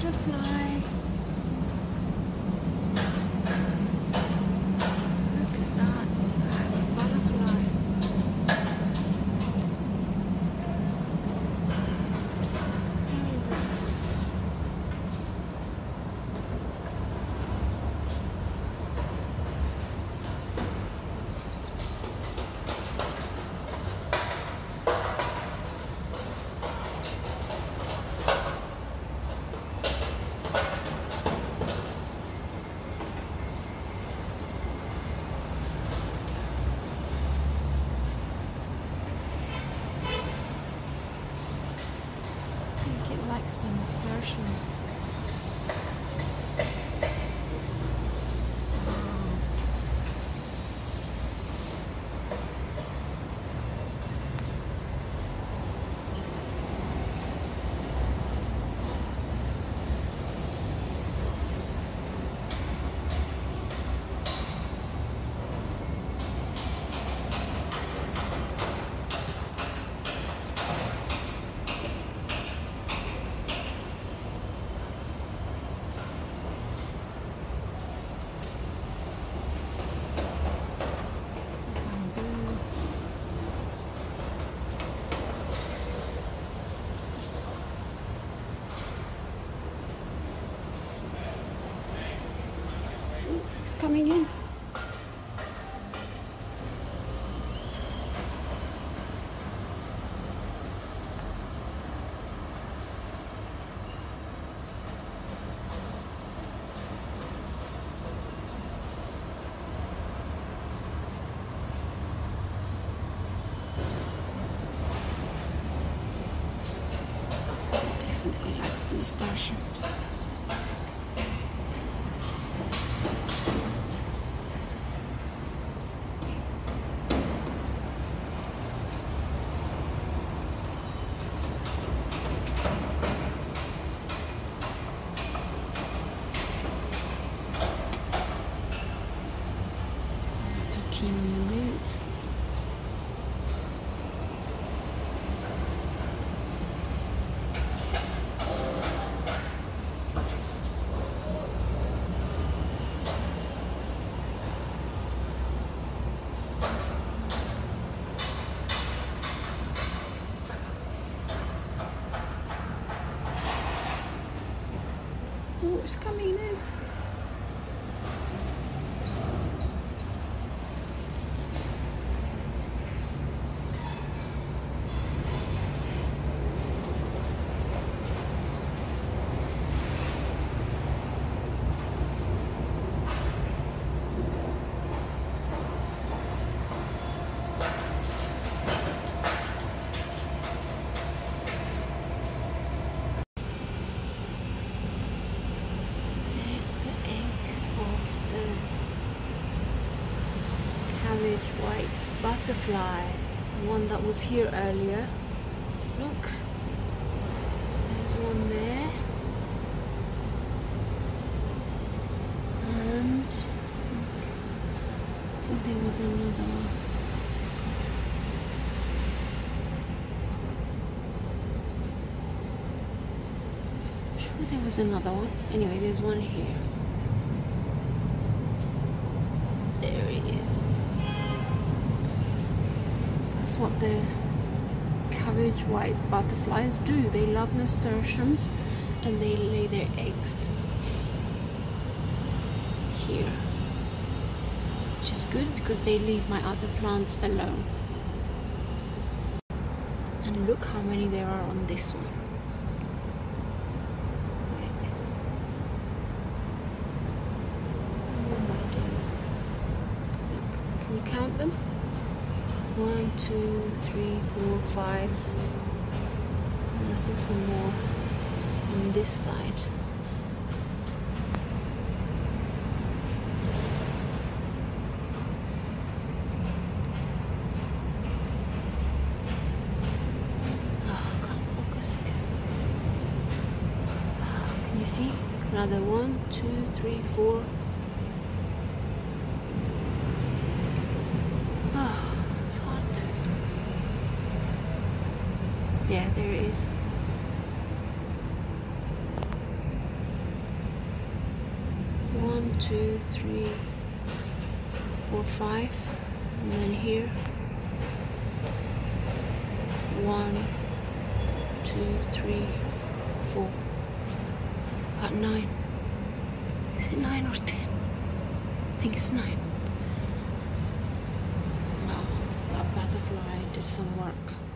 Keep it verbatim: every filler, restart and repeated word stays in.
butterfly. Look at that. I have a butterfly. Where is it? It likes the nasturtiums. It's coming in. Definitely likes the nasturtiums. Keen on the root. Oh, it's coming in. Cabbage White Butterfly, the one that was here earlier. Look, there's one there, and I think, I think there was another one. I'm sure there was another one. Anyway, there's one here. There it is. That's what the Cabbage White Butterflies do. They love nasturtiums and they lay their eggs here, which is good because they leave my other plants alone. And look how many there are on this one. Oh my days. Look, can you count them? One, two, three, four, five, and I think some more on this side. Oh, I can't focus again. Oh, can you see? Another one, two, three, four. Yeah, there it is. One, two, three, four, five, and then here. One, two, three, four. About nine. Is it nine or ten? I think it's nine. Wow, that butterfly did some work.